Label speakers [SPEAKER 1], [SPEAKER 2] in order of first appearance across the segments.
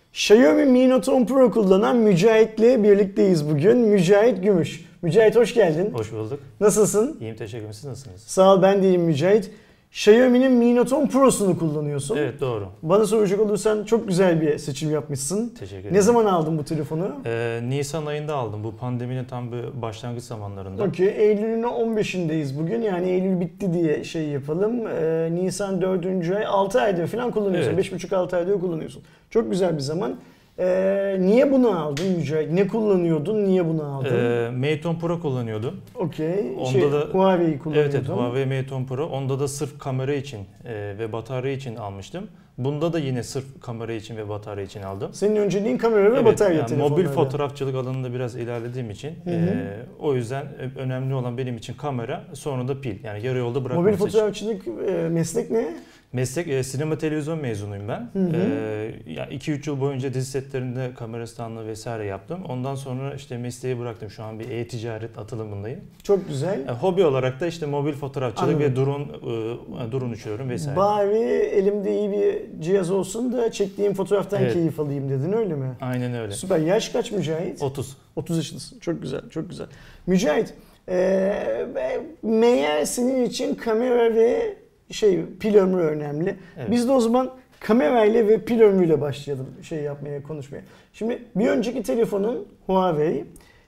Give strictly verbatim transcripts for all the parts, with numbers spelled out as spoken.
[SPEAKER 1] Xiaomi Mi Note on Pro kullanan Mücahit'le birlikteyiz bugün. Mücahit Gümüş. Mücahit hoş geldin.
[SPEAKER 2] Hoş bulduk.
[SPEAKER 1] Nasılsın?
[SPEAKER 2] İyiyim, teşekkür ederim. Siz nasılsınız?
[SPEAKER 1] Sağ ol, ben de iyiyim Mücahit. Xiaomi'nin Mi Note on Pro'sunu kullanıyorsun.
[SPEAKER 2] Evet, doğru.
[SPEAKER 1] Bana soracak olursan çok güzel bir seçim yapmışsın.
[SPEAKER 2] Teşekkür ederim.
[SPEAKER 1] Ne zaman aldın bu telefonu?
[SPEAKER 2] Ee, Nisan ayında aldım. Bu pandeminin tam bir başlangıç zamanlarında.
[SPEAKER 1] Okey. Eylül'ün on beşindeyiz bugün. Yani Eylül bitti diye şey yapalım. Ee, Nisan dördüncü ay, altı aydır falan kullanıyorsun.
[SPEAKER 2] Evet.
[SPEAKER 1] beş buçuk altı aydır kullanıyorsun. Çok güzel bir zaman. Ee, niye bunu aldın Mücahit? Ne kullanıyordun? Niye bunu aldın?
[SPEAKER 2] Ee, Mate on Pro kullanıyordum.
[SPEAKER 1] Okey.
[SPEAKER 2] Onda
[SPEAKER 1] Şey,
[SPEAKER 2] da
[SPEAKER 1] Huawei'yi kullanıyordun.
[SPEAKER 2] Evet, evet, Huawei Mate on Pro. Onda da sırf kamera için e, ve batarya için almıştım. Bunda da yine sırf kamera için ve batarya için aldım.
[SPEAKER 1] Senin önceliğin kamera ve
[SPEAKER 2] Evet,
[SPEAKER 1] batarya
[SPEAKER 2] yani
[SPEAKER 1] telefonlarda.
[SPEAKER 2] mobil fotoğrafçılık alanında biraz ilerlediğim için
[SPEAKER 1] Hı hı.
[SPEAKER 2] e, o yüzden önemli olan benim için kamera, sonra da pil. Yani yarı yolda bırakmaması
[SPEAKER 1] Mobil
[SPEAKER 2] için.
[SPEAKER 1] fotoğrafçılık e, meslek ne?
[SPEAKER 2] Meslek e, sinema televizyon mezunuyum ben.
[SPEAKER 1] Hı hı.
[SPEAKER 2] E, yani iki üç yıl boyunca dizi setlerinde kamera standı vesaire yaptım. Ondan sonra işte mesleği bıraktım. Şu an bir e-ticaret atılımındayım.
[SPEAKER 1] Çok güzel.
[SPEAKER 2] E, hobi olarak da işte mobil fotoğrafçılık
[SPEAKER 1] Anladım.
[SPEAKER 2] ve drone e, drone uçuyorum vesaire.
[SPEAKER 1] Bari elimde iyi bir cihaz olsun da çektiğim fotoğraftan
[SPEAKER 2] Evet.
[SPEAKER 1] keyif alayım dedin, öyle mi?
[SPEAKER 2] Aynen öyle.
[SPEAKER 1] Süper. Yaş kaç Mücahit?
[SPEAKER 2] otuz.
[SPEAKER 1] otuz yaşındasın. Çok güzel, çok güzel. Mücahit, e, meğer senin için kamera ve şey pil ömrü önemli.
[SPEAKER 2] Evet.
[SPEAKER 1] Biz de o zaman kamerayla ve pil ömrüyle başlayalım şey yapmaya, konuşmaya. Şimdi bir önceki telefonun Huawei,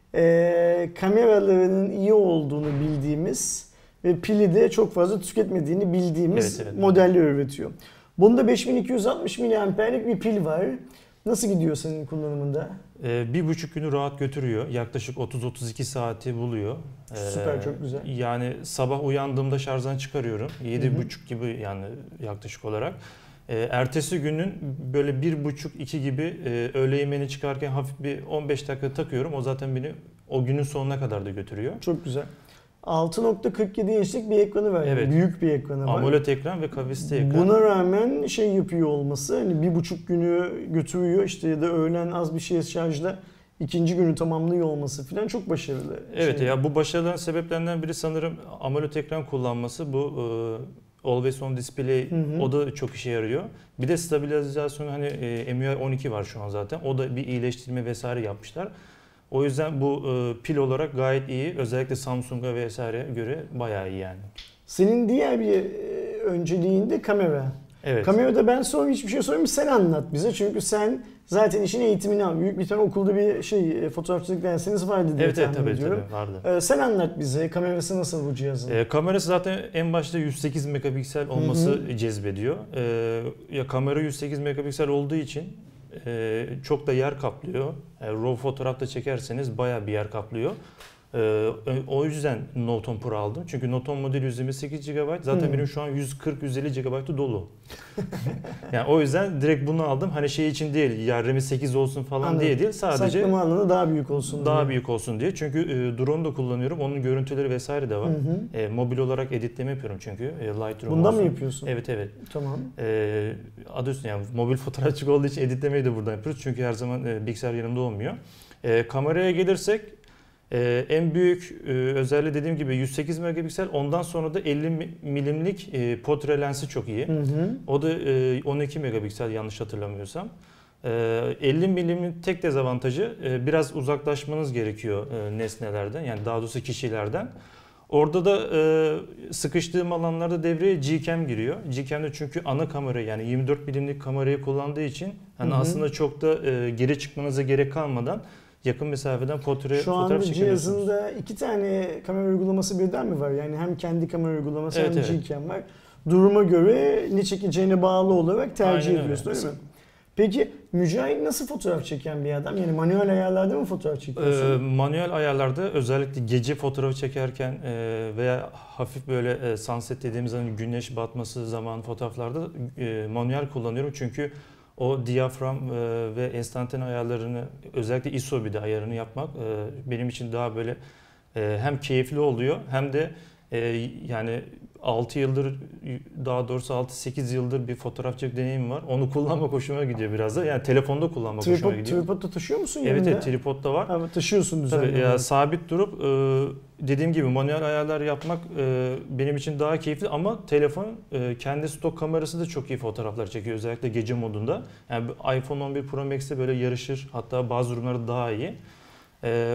[SPEAKER 1] e, kameralarının iyi olduğunu bildiğimiz ve pili de çok fazla tüketmediğini bildiğimiz
[SPEAKER 2] Evet, evet.
[SPEAKER 1] modeller üretiyor. Bunda beş bin iki yüz altmış miliamperlik bir pil var. Nasıl gidiyor senin kullanımında?
[SPEAKER 2] E, bir buçuk günü rahat götürüyor. Yaklaşık otuz otuz iki saati buluyor. E,
[SPEAKER 1] Süper, çok güzel.
[SPEAKER 2] Yani sabah uyandığımda şarjdan çıkarıyorum.
[SPEAKER 1] Hı
[SPEAKER 2] yedi
[SPEAKER 1] hı.
[SPEAKER 2] buçuk gibi yani yaklaşık olarak. E, ertesi günün böyle bir buçuk iki gibi e, öğle yemeğine çıkarken hafif bir on beş dakika takıyorum. O zaten beni o günün sonuna kadar da götürüyor.
[SPEAKER 1] Çok güzel. altı nokta kırk yedi inçlik bir ekranı var.
[SPEAKER 2] Evet.
[SPEAKER 1] Büyük bir ekranı var.
[SPEAKER 2] AMOLED ekran ve kavisli ekran.
[SPEAKER 1] Buna rağmen şey yapıyor olması, hani bir buçuk günü götürüyor işte, ya da öğlen az bir şey şarjla ikinci günü tamamlıyor olması falan çok başarılı.
[SPEAKER 2] Evet
[SPEAKER 1] şey.
[SPEAKER 2] ya, bu başarıların sebeplerinden biri sanırım AMOLED ekran kullanması. Bu e, Always On Display,
[SPEAKER 1] Hı hı.
[SPEAKER 2] o da çok işe yarıyor. Bir de stabilizasyon, hani e, M U I on iki var şu an zaten. O da bir iyileştirme vesaire yapmışlar. O yüzden bu e, pil olarak gayet iyi. Özellikle Samsung'a vesaire göre bayağı iyi yani.
[SPEAKER 1] Senin diğer bir e, önceliğin de kamera.
[SPEAKER 2] Evet.
[SPEAKER 1] Kamerada ben sonra hiçbir şey sorayım, sen anlat bize. Çünkü sen zaten işin eğitimini al. Büyük bir tane okulda bir şey e, fotoğrafçılık dersiniz vardı diye
[SPEAKER 2] Evet, evet,
[SPEAKER 1] tahmin
[SPEAKER 2] tabii,
[SPEAKER 1] ediyorum.
[SPEAKER 2] tabii vardı.
[SPEAKER 1] Ee, sen anlat bize, kamerası nasıl bu cihazın?
[SPEAKER 2] E, kamerası zaten en başta yüz sekiz megapiksel olması
[SPEAKER 1] Hı hı.
[SPEAKER 2] cezbediyor. E, ya kamera yüz sekiz megapiksel olduğu için e, çok da yer kaplıyor. E, RAW fotoğrafta çekerseniz bayağı bir yer kaplıyor. E, o yüzden Note on Pro aldım. Çünkü Note on modeli yüz yirmi sekiz gigabayt. Zaten
[SPEAKER 1] Hı.
[SPEAKER 2] benim şu an yüz kırk yüz elli gigabaytı dolu. Yani o yüzden direkt bunu aldım. Hani şey için değil, ya RAM sekiz olsun falan
[SPEAKER 1] Anladım.
[SPEAKER 2] diye değil. Sadece
[SPEAKER 1] Saklama alanı daha büyük olsun
[SPEAKER 2] daha
[SPEAKER 1] diye.
[SPEAKER 2] büyük olsun diye. Çünkü e, drone da kullanıyorum. Onun görüntüleri vesaire de var.
[SPEAKER 1] Hı hı.
[SPEAKER 2] E, mobil olarak editleme yapıyorum çünkü. E, Lightroom
[SPEAKER 1] Bundan
[SPEAKER 2] olsun.
[SPEAKER 1] mı yapıyorsun?
[SPEAKER 2] Evet, evet.
[SPEAKER 1] Tamam.
[SPEAKER 2] E, adı üstünde yani mobil fotoğrafçılık olduğu için editlemeyi de buradan yapıyoruz. Çünkü her zaman e, bilgisayar yanımda olmuyor. E, kameraya gelirsek e, en büyük e, özelliği dediğim gibi yüz sekiz megapiksel. Ondan sonra da elli milimlik e, portre lensi çok iyi.
[SPEAKER 1] Hı hı.
[SPEAKER 2] O da e, on iki megapiksel yanlış hatırlamıyorsam. E, elli milimin tek dezavantajı e, biraz uzaklaşmanız gerekiyor e, nesnelerden, yani daha doğrusu kişilerden. Orada da e, sıkıştığım alanlarda devreye Gcam giriyor. Gcam'de çünkü ana kamera, yani yirmi dört milimlik kamerayı kullandığı için hani
[SPEAKER 1] Hı hı.
[SPEAKER 2] aslında çok da e, geri çıkmanıza gerek kalmadan yakın mesafeden portre
[SPEAKER 1] Şu
[SPEAKER 2] fotoğraf
[SPEAKER 1] anda
[SPEAKER 2] çekebiliyorsunuz.
[SPEAKER 1] cihazında iki tane kamera uygulaması birden mi var? Yani hem kendi kamera uygulaması
[SPEAKER 2] Evet,
[SPEAKER 1] hem
[SPEAKER 2] evet.
[SPEAKER 1] Gcam var. Duruma göre ne çekeceğine bağlı olarak tercih
[SPEAKER 2] Aynen öyle.
[SPEAKER 1] ediyorsun, öyle mi? Peki Mücahit nasıl fotoğraf çeken bir adam? Yani manuel ayarlarda mı fotoğraf çekiyorsun?
[SPEAKER 2] E, manuel ayarlarda özellikle gece fotoğrafı çekerken e, veya hafif böyle e, sunset dediğimiz hani güneş batması zaman fotoğraflarda e, manuel kullanıyorum. Çünkü o diyafram e, ve enstantane ayarlarını, özellikle I S O bir de ayarını yapmak e, benim için daha böyle e, hem keyifli oluyor hem de e, yani altı yıldır, daha doğrusu altı sekiz yıldır bir fotoğrafçılık deneyimim var. Onu kullanmak hoşuma gidiyor biraz da. Yani telefonda kullanmak
[SPEAKER 1] Tripod,
[SPEAKER 2] hoşuma gidiyor.
[SPEAKER 1] Tripod'da taşıyor musun
[SPEAKER 2] Evet,
[SPEAKER 1] yanında?
[SPEAKER 2] evet, tripod da var.
[SPEAKER 1] Ha, taşıyorsun düzenli.
[SPEAKER 2] Tabii ya, sabit durup e, dediğim gibi manuel ayarlar yapmak e, benim için daha keyifli ama telefon e, kendi stok kamerası da çok iyi fotoğraflar çekiyor, özellikle gece modunda. Yani iPhone on bir Pro Max'te böyle yarışır, hatta bazı durumlarda daha iyi. E,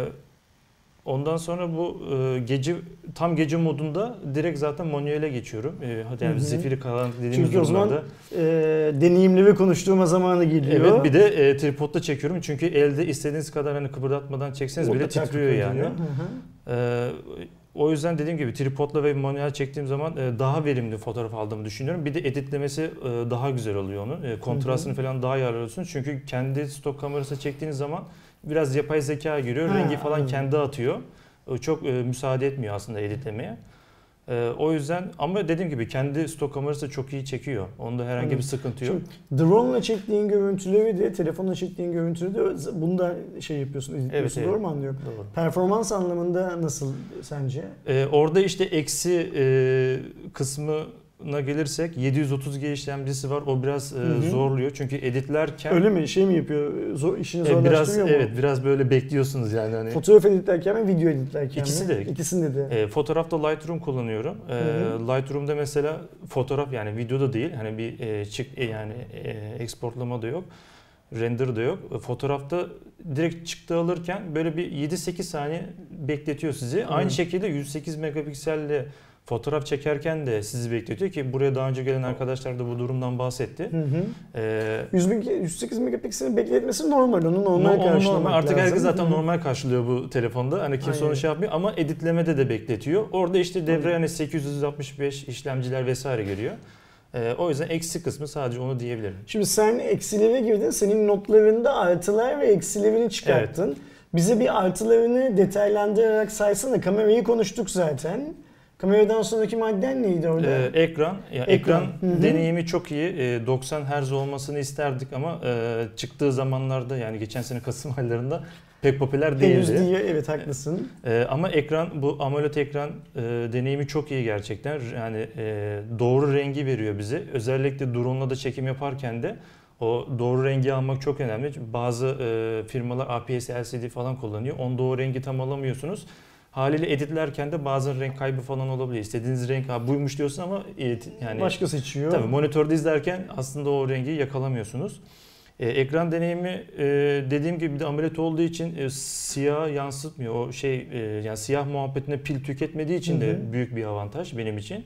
[SPEAKER 2] ondan sonra bu e, gece tam gece modunda direkt zaten manuele geçiyorum. E, yani hı hı. Zifiri karanlık dediğimiz
[SPEAKER 1] çünkü
[SPEAKER 2] durumlarda.
[SPEAKER 1] Çünkü o zaman e, deneyimli ve konuştuğuma zamanı geliyor.
[SPEAKER 2] Evet, bir de e, tripodla çekiyorum çünkü elde istediğiniz kadar hani kıpırdatmadan çekseniz o bile titriyor yani. Hı hı. E, o yüzden dediğim gibi tripodla ve manuel çektiğim zaman e, daha verimli fotoğraf aldığımı düşünüyorum. Bir de editlemesi e, daha güzel oluyor onun. E, kontrastını hı hı. falan daha iyi ayarlıyorsunuz. Çünkü kendi stok kamerası çektiğiniz zaman biraz yapay zeka giriyor. Ha, rengi falan evet. kendi atıyor. Çok e, müsaade etmiyor aslında editlemeye. E, o yüzden ama dediğim gibi kendi stok kamerası çok iyi çekiyor. Onda herhangi evet. bir sıkıntı yok.
[SPEAKER 1] Şimdi drone'la çektiğin görüntüleri de telefonla çektiğin görüntüleri de bunu da şey yapıyorsun, editliyorsun. Evet, doğru evet. mu anlıyorum? Doğru. Performans anlamında nasıl sence?
[SPEAKER 2] E, orada işte eksi e, kısmı na gelirsek yedi yüz otuz G işlemcisi var. O biraz e, hı hı. zorluyor. Çünkü editlerken
[SPEAKER 1] öyle mi? Şey mi yapıyor? Zor, işini zorlaştırıyor
[SPEAKER 2] e, biraz,
[SPEAKER 1] mu?
[SPEAKER 2] Evet, biraz böyle bekliyorsunuz yani hani.
[SPEAKER 1] Fotoğraf editlerken mi, video editlerken
[SPEAKER 2] İkisi
[SPEAKER 1] mi?
[SPEAKER 2] de.
[SPEAKER 1] İkisinde de.
[SPEAKER 2] E, fotoğrafta Lightroom kullanıyorum. E, Lightroom'da mesela fotoğraf, yani videoda değil. Hani bir e, çık e, yani e, exportlama da yok. Render da yok. E, fotoğrafta direkt çıktı alırken böyle bir yedi sekiz saniye bekletiyor sizi. Hı. Aynı şekilde yüz sekiz megapikselle fotoğraf çekerken de sizi bekletiyor ki buraya daha önce gelen arkadaşlar da bu durumdan bahsetti. Hı hı.
[SPEAKER 1] Ee, yüz sekiz megapikselin bekletmesi normal. Onu normal no, karşılamak normal.
[SPEAKER 2] Artık
[SPEAKER 1] lazım.
[SPEAKER 2] herkes zaten normal karşılıyor bu telefonda. Hani kimse Aynen. onu şey yapmıyor ama editlemede de bekletiyor. Orada işte devreye hani sekiz yüz altmış beş işlemciler vesaire geliyor. Ee, o yüzden eksi kısmı sadece onu diyebilirim.
[SPEAKER 1] Şimdi sen eksilere girdin. Senin notlarında artılar ve eksilerini çıkarttın. Evet. Bize bir artılarını detaylandırarak saysana. Kamerayı konuştuk zaten. Kameradan sonraki madden neydi orada?
[SPEAKER 2] Ee, ekran. Ya ekran, ekran deneyimi çok iyi. Ee, doksan hertz olmasını isterdik ama e, çıktığı zamanlarda, yani geçen sene Kasım aylarında pek popüler değildi.
[SPEAKER 1] Henüz değil, evet haklısın.
[SPEAKER 2] Ee, ama ekran, bu AMOLED ekran e, deneyimi çok iyi gerçekten. Yani e, doğru rengi veriyor bize. Özellikle drone'la da çekim yaparken de o doğru rengi almak çok önemli. Bazı e, firmalar A P S L C D falan kullanıyor. Onda o rengi tam alamıyorsunuz. Haliyle editlerken de bazen renk kaybı falan olabiliyor. İstediğiniz renk ha, buymuş diyorsun ama edit, yani
[SPEAKER 1] başka seçiyor.
[SPEAKER 2] Tabii monitörde izlerken aslında o rengi yakalamıyorsunuz. Ee, ekran deneyimi e, dediğim gibi de AMOLED olduğu için e, siyah yansıtmıyor. O şey e, yani siyah muhabbetine pil tüketmediği için de hı hı. büyük bir avantaj benim için.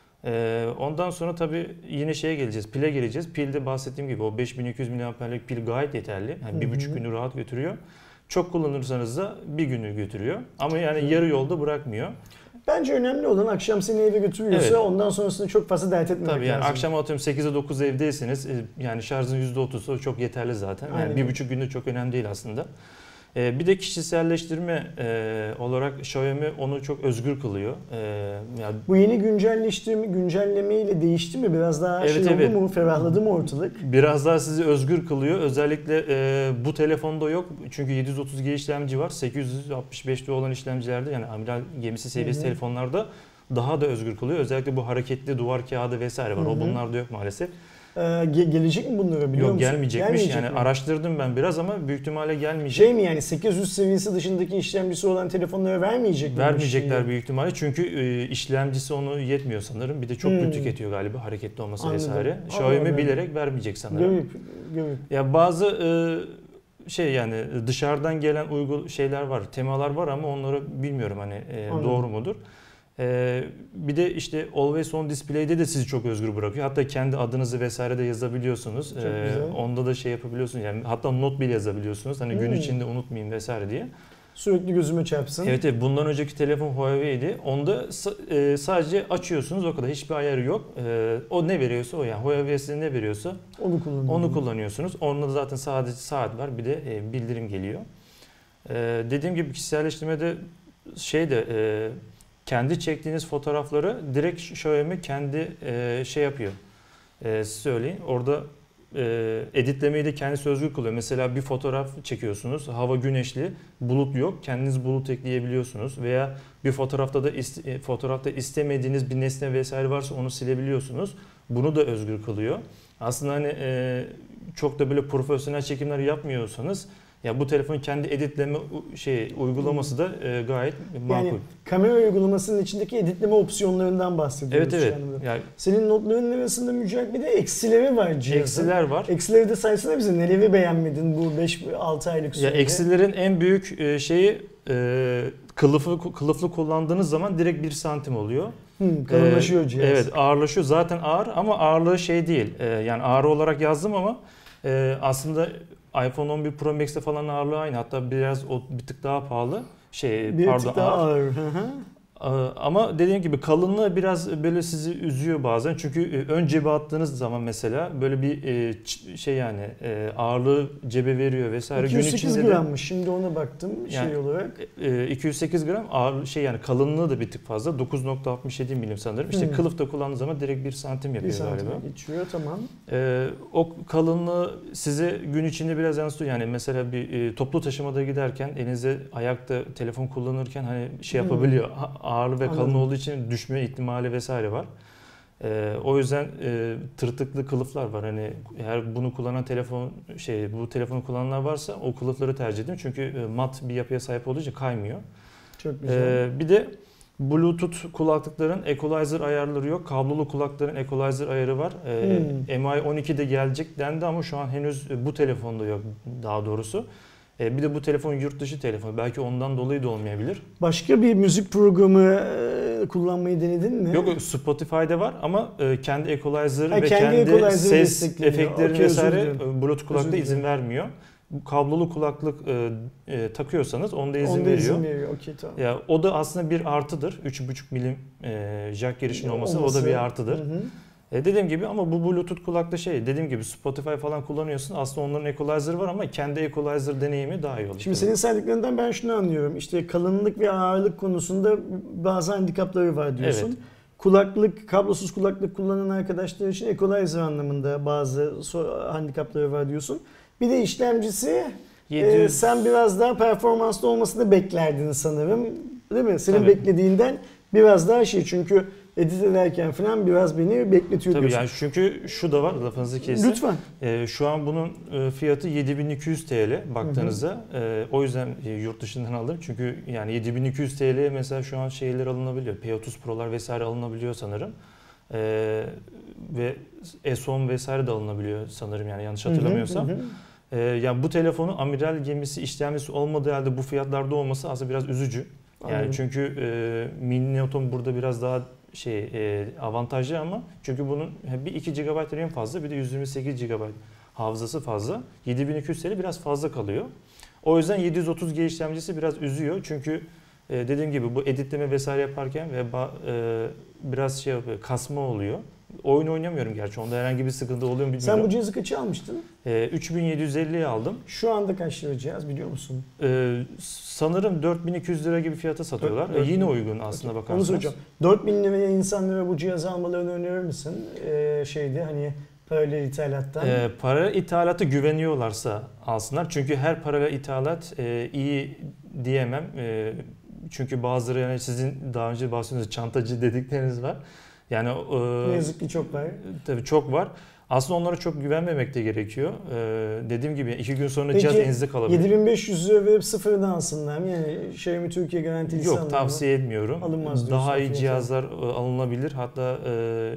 [SPEAKER 2] E, ondan sonra tabii yine şeye geleceğiz. Pile geleceğiz. Pilde bahsettiğim gibi o beş bin iki yüz miliamperlik pil gayet yeterli. Yani bir buçuk günü rahat götürüyor. Çok kullanırsanız da bir günü götürüyor. Ama yani yarı yolda bırakmıyor.
[SPEAKER 1] Bence önemli olan akşam seni eve götürüyorsa evet. ondan sonrasını çok fazla dert etmemek
[SPEAKER 2] Tabii yani
[SPEAKER 1] lazım.
[SPEAKER 2] Akşam atıyorum sekize dokuz evdeyseniz yani şarjın yüzde otuzu çok yeterli zaten. Yani Aynen. bir buçuk günde çok önemli değil aslında. Ee, bir de kişiselleştirme e, olarak Xiaomi onu çok özgür kılıyor. Ee, yani
[SPEAKER 1] Bu yeni güncelleştirme, güncellemeyle değişti mi? Biraz daha
[SPEAKER 2] evet,
[SPEAKER 1] şey
[SPEAKER 2] evet.
[SPEAKER 1] oldu mu? Ferahladı mı ortalık?
[SPEAKER 2] Biraz daha sizi özgür kılıyor. Özellikle e, bu telefonda yok. Çünkü yedi yüz otuz G işlemci var. sekiz yüz altmış beşte olan işlemcilerde, yani amiral gemisi seviyesi Hı-hı. telefonlarda daha da özgür kılıyor. Özellikle bu hareketli duvar kağıdı vesaire var. Hı-hı. O bunlarda yok maalesef.
[SPEAKER 1] Ee, ge- gelecek mi bunlara, biliyor
[SPEAKER 2] Yok,
[SPEAKER 1] musun?
[SPEAKER 2] gelmeyecekmiş. Gelmeyecek yani mi? Araştırdım ben biraz ama büyük ihtimalle gelmeyecek.
[SPEAKER 1] Şey mi yani sekiz yüz seviyesi dışındaki işlemcisi olan telefonlara vermeyecek mi?
[SPEAKER 2] Vermeyecekler büyük ihtimalle çünkü e, işlemcisi onu yetmiyor sanırım. Bir de çok hmm. tüketiyor galiba hareketli olması Anladım. vesaire. Xiaomi bilerek vermeyecek sanırım.
[SPEAKER 1] Görüp, görüp.
[SPEAKER 2] Ya bazı e, şey yani dışarıdan gelen uygul şeyler var, temalar var ama onları bilmiyorum hani e, doğru mudur? Ee, bir de işte Always On Display'de de sizi çok özgür bırakıyor. Hatta kendi adınızı vesaire de yazabiliyorsunuz. Ee, onda da şey yapabiliyorsunuz. Yani hatta not bile yazabiliyorsunuz. Hani hmm. gün içinde unutmayayım vesaire diye.
[SPEAKER 1] Sürekli gözüme çarpsın.
[SPEAKER 2] Evet, evet. Bundan önceki telefon Huawei'ydi. Onda e, sadece açıyorsunuz, o kadar. Hiçbir ayarı yok. E, o ne veriyorsa o, yani Huawei size ne veriyorsa
[SPEAKER 1] onu,
[SPEAKER 2] onu kullanıyorsunuz. Onda da zaten sadece saat var, bir de e, bildirim geliyor. E, dediğim gibi kişiselleştirmede şey de e, kendi çektiğiniz fotoğrafları direkt Xiaomi kendi e, şey yapıyor. E, siz söyleyin. Orada e, editlemeyi de kendisi özgür kılıyor. Mesela bir fotoğraf çekiyorsunuz, hava güneşli, bulut yok, kendiniz bulut ekleyebiliyorsunuz. Veya bir fotoğrafta da iste, fotoğrafta istemediğiniz bir nesne vesaire varsa onu silebiliyorsunuz. Bunu da özgür kılıyor. Aslında hani e, çok da böyle profesyonel çekimler yapmıyorsanız, ya bu telefonun kendi editleme şey uygulaması da e, gayet makul.
[SPEAKER 1] Yani kamera uygulamasının içindeki editleme opsiyonlarından bahsediyoruz.
[SPEAKER 2] Evet evet. Yani,
[SPEAKER 1] senin notların arasında Mücahit bir de eksileri var cihazın.
[SPEAKER 2] Eksiler var.
[SPEAKER 1] Eksileri de saysana bize. Neleri beğenmedin bu beş altı aylık sürede?
[SPEAKER 2] Ya eksilerin en büyük şeyi e, kılıfı kılıflı kullandığınız zaman direkt bir santim oluyor.
[SPEAKER 1] Hmm, kalınlaşıyor cihaz.
[SPEAKER 2] Evet, ağırlaşıyor. Zaten ağır ama ağırlığı şey değil. E, yani ağır olarak yazdım ama e, aslında iPhone on bir Pro Max'te falan ağırlığı aynı. Hatta biraz o bir tık daha pahalı. Şey
[SPEAKER 1] bir
[SPEAKER 2] pardon
[SPEAKER 1] tık daha
[SPEAKER 2] ağır.
[SPEAKER 1] ağır.
[SPEAKER 2] Ama dediğim gibi kalınlığı biraz böyle sizi üzüyor bazen. Çünkü ön cebe attığınız zaman mesela böyle bir şey yani ağırlığı cebe veriyor vesaire.
[SPEAKER 1] iki yüz sekiz
[SPEAKER 2] Gün
[SPEAKER 1] grammış. Şimdi ona baktım
[SPEAKER 2] yani,
[SPEAKER 1] şey olarak.
[SPEAKER 2] iki yüz sekiz gram ağır şey yani kalınlığı da bir tık fazla. dokuz nokta altmış yedi milim sanırım. İşte hmm. kılıfta kullandığı zaman direkt bir santim yapıyor
[SPEAKER 1] bir santim
[SPEAKER 2] galiba.
[SPEAKER 1] geçiyor tamam.
[SPEAKER 2] Ee, o kalınlığı size gün içinde biraz yansıtıyor. Yani mesela bir e, toplu taşımada giderken elinizde ayakta telefon kullanırken hani şey yapabiliyor. Hmm. Ağırlı ve kalın Anladım. Olduğu için düşme ihtimali vesaire var. Ee, o yüzden e, tırtıklı kılıflar var. Hani eğer bunu kullanan telefon şey bu telefonu kullananlar varsa o kılıfları tercih edin. Çünkü e, mat bir yapıya sahip olduğu için kaymıyor.
[SPEAKER 1] Çok güzel.
[SPEAKER 2] Ee, bir de Bluetooth kulaklıkların equalizer ayarları yok. Kablolu kulaklıkların equalizer ayarı var. Ee, hmm. M I on iki'de gelecek dendi ama şu an henüz bu telefonda yok daha doğrusu. Bir de bu telefon yurt dışı telefon. Belki ondan dolayı da olmayabilir.
[SPEAKER 1] Başka bir müzik programı kullanmayı denedin mi?
[SPEAKER 2] Yok, Spotify'da var ama kendi equalizer
[SPEAKER 1] ha,
[SPEAKER 2] ve
[SPEAKER 1] kendi,
[SPEAKER 2] kendi ses efektleri
[SPEAKER 1] okay,
[SPEAKER 2] vesaire Bluetooth kulaklıkta izin vermiyor. Kablolu kulaklık e, e, takıyorsanız onda izin
[SPEAKER 1] onda
[SPEAKER 2] veriyor.
[SPEAKER 1] Izin veriyor. Okay, tamam.
[SPEAKER 2] Ya o da aslında bir artıdır. üç buçuk milim e, jack girişinin olması, olması o da bir artıdır. Hı hı. E dediğim gibi ama bu Bluetooth kulakta şey dediğim gibi Spotify falan kullanıyorsun. Aslında onların equalizer'ı var ama kendi equalizer deneyimi daha iyi olur.
[SPEAKER 1] Şimdi senin saydıklarından ben şunu anlıyorum. İşte kalınlık ve ağırlık konusunda bazı handikapları var diyorsun. Evet. Kulaklık, kablosuz kulaklık kullanan arkadaşlar için equalizer anlamında bazı handikapları var diyorsun. Bir de işlemcisi yedi yüz... e, sen biraz daha performanslı olmasını beklerdin sanırım. Değil mi? Senin Tabii. beklediğinden biraz daha şey çünkü edit ederken falan biraz beni bekletiyor
[SPEAKER 2] Tabii
[SPEAKER 1] diyorsun.
[SPEAKER 2] yani çünkü şu da var lafınızı kesin.
[SPEAKER 1] Lütfen.
[SPEAKER 2] Ee, şu an bunun fiyatı yedi bin iki yüz T L baktığınızda. E, o yüzden yurt dışından aldım. Çünkü yani yedi bin iki yüz T L mesela şu an şeyler alınabiliyor. P otuz Pro'lar vesaire alınabiliyor sanırım. E, ve S on vesaire de alınabiliyor sanırım yani yanlış hatırlamıyorsam. Hı hı hı. E, yani bu telefonun amiral gemisi işlemcisi olmadığı halde bu fiyatlarda olması aslında biraz üzücü. Yani Anladım. çünkü e, Mini Neoton burada biraz daha şey e, avantajlı ama çünkü bunun bir iki gigabayt RAM fazla bir de yüz yirmi sekiz gigabayt hafızası fazla. yedi bin iki yüz T L biraz fazla kalıyor. O yüzden yedi yüz otuz G işlemcisi biraz üzüyor. Çünkü e, dediğim gibi bu editleme vesaire yaparken ve e, biraz şey yapıyor, kasma oluyor. Oyun oynamıyorum gerçi. Onda herhangi bir sıkıntı oluyor mu bilmiyorum.
[SPEAKER 1] Sen bu cihazı kaça almıştın?
[SPEAKER 2] E, üç bin yedi yüz elliye aldım.
[SPEAKER 1] Şu anda kaç lira cihaz biliyor musun?
[SPEAKER 2] E, sanırım dört bin iki yüz lira gibi fiyata satıyorlar. E, yine uygun aslında okay. bakarsanız.
[SPEAKER 1] Onu soracağım. dört bin liraya insanlara bu cihazı almalarını önerir misin? E, şeydi hani paralel ithalattan.
[SPEAKER 2] E, paralel ithalatı güveniyorlarsa alsınlar. Çünkü her paralel ithalat e, iyi diyemem. E, çünkü bazıları yani sizin daha önce bahsettiğiniz çantacı dedikleriniz var. Yani
[SPEAKER 1] ne yazık ki çok var.
[SPEAKER 2] Tabii çok var. Aslında onlara çok güvenmemek de gerekiyor. Ee, dediğim gibi iki gün sonra
[SPEAKER 1] Peki,
[SPEAKER 2] cihaz elinizde kalabilir.
[SPEAKER 1] yedi bin beş yüz lira verip sıfırdan alsınlar mı? Yani Xiaomi Türkiye garantilisi
[SPEAKER 2] Yok tavsiye etmiyorum.
[SPEAKER 1] Alınmaz
[SPEAKER 2] Daha iyi cihazlar alınabilir. Hatta e,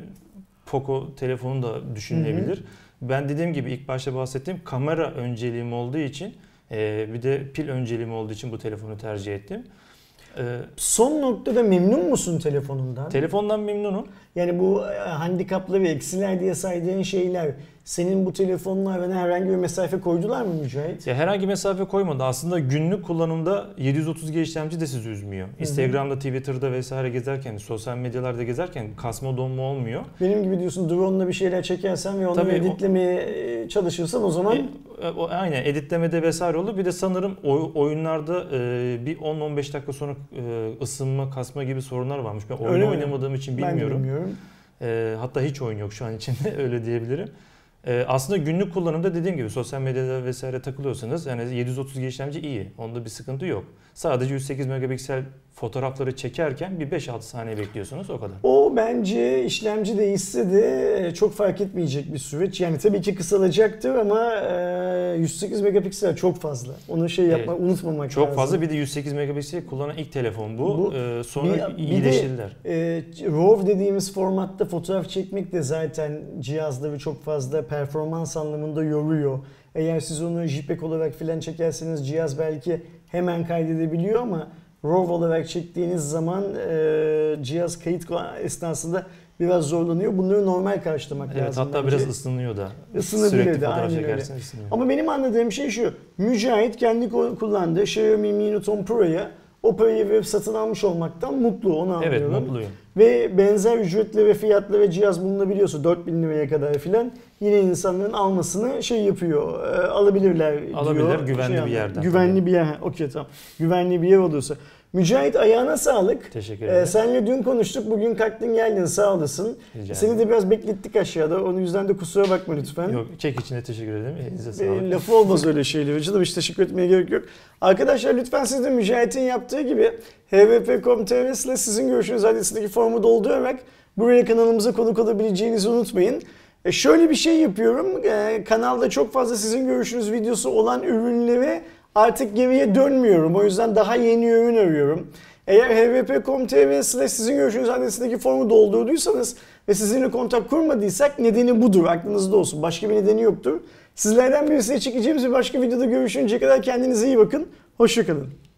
[SPEAKER 2] Poco telefonu da düşünülebilir. Hı hı. Ben dediğim gibi ilk başta bahsettiğim kamera önceliğim olduğu için e, bir de pil önceliğim olduğu için bu telefonu tercih ettim.
[SPEAKER 1] Ee, Son noktada memnun musun telefonundan?
[SPEAKER 2] Telefondan memnunum.
[SPEAKER 1] Yani bu handikaplı ve eksiler diye saydığın şeyler senin bu telefonlarına herhangi bir mesafe koydular mı Mücahit?
[SPEAKER 2] Ya herhangi bir mesafe koymadı. Aslında günlük kullanımda yedi yüz otuz G işlemci de sizi üzmüyor. Hı-hı. Instagram'da, Twitter'da vesaire gezerken, sosyal medyalarda gezerken kasma donma olmuyor.
[SPEAKER 1] Benim gibi diyorsun drone'la bir şeyler çekersen ve onu Tabii editlemeye o... çalışırsan o zaman...
[SPEAKER 2] E, o, aynen editlemede vesaire olur. Bir de sanırım oy, oyunlarda e, bir on on beş dakika sonra e, ısınma, kasma gibi sorunlar varmış. Ben oyun oynamadığım için bilmiyorum.
[SPEAKER 1] Ben bilmiyorum.
[SPEAKER 2] E, hatta hiç oyun yok şu an içinde öyle diyebilirim. Ee, aslında günlük kullanımda dediğim gibi sosyal medyada vesaire takılıyorsanız yani yedi yüz otuz G işlemci iyi. Onda bir sıkıntı yok. Sadece yüz sekiz megapiksel fotoğrafları çekerken bir beş altı saniye bekliyorsunuz o kadar.
[SPEAKER 1] O bence işlemci değişse de çok fark etmeyecek bir süreç. Yani tabii ki kısalacaktır ama yüz sekiz megapiksel çok fazla. Onu şey yapmak, evet, unutmamak
[SPEAKER 2] çok
[SPEAKER 1] lazım.
[SPEAKER 2] Çok fazla, bir de yüz sekiz megapiksel kullanan ilk telefon bu. bu ee, sonra
[SPEAKER 1] bir,
[SPEAKER 2] iyileştirdiler.
[SPEAKER 1] Bir de, e, RAW dediğimiz formatta fotoğraf çekmek de zaten cihazları çok fazla performans anlamında yoruyor. Eğer siz onu JPEG olarak filan çekerseniz cihaz belki hemen kaydedebiliyor ama RAW olarak çektiğiniz zaman e, cihaz kayıt esnasında biraz zorlanıyor. Bunları normal karşılamak
[SPEAKER 2] evet,
[SPEAKER 1] lazım.
[SPEAKER 2] Hatta
[SPEAKER 1] bence.
[SPEAKER 2] biraz ısınıyor da.
[SPEAKER 1] Isınabilir de, aynen öyle. Isınıyor. Ama benim anladığım şey şu. Mücahit kendi kullandığı Xiaomi Mi Note on Pro'ya o parayı verip satın almış olmaktan mutlu. Onu anlıyorum.
[SPEAKER 2] Evet, mutluyum.
[SPEAKER 1] Ve benzer ücretle ve fiyatla ve cihaz bulunabiliyorsa dört bin liraya kadar filan yine insanların almasını şey yapıyor. E, alabilirler diyor.
[SPEAKER 2] Alabilir, güvenli
[SPEAKER 1] şey
[SPEAKER 2] bir yerden.
[SPEAKER 1] Güvenli tabii. bir yer. Okey, tamam. Güvenli bir yer olursa. Mücahit, ayağına sağlık.
[SPEAKER 2] Teşekkür ederim. Ee,
[SPEAKER 1] seninle dün konuştuk. Bugün kalktın geldin, sağ olasın. Rica Seni de biraz beklettik aşağıda. Onun yüzden de kusura bakma lütfen.
[SPEAKER 2] Yok, çek için de teşekkür ederim. Elinize sağlık.
[SPEAKER 1] E, lafı olmaz öyle şeyler. Canım hiç teşekkür etmeye gerek yok. Arkadaşlar lütfen siz de Mücahit'in yaptığı gibi h v p nokta com nokta t r ile sizin görüşünüz adresindeki formu doldurarak buraya kanalımıza konuk olabileceğinizi unutmayın. E şöyle bir şey yapıyorum. E, kanalda çok fazla sizin görüşünüz videosu olan ürünlere artık geriye dönmüyorum. O yüzden daha yeni ürün arıyorum. Eğer h v p nokta com nokta t r ile sizin görüşünüz adresindeki formu doldurduysanız ve sizinle kontak kurmadıysak nedeni budur. Aklınızda olsun. Başka bir nedeni yoktur. Sizlerden birisiyle çekeceğimiz bir başka videoda görüşünceye kadar kendinize iyi bakın. Hoşça kalın.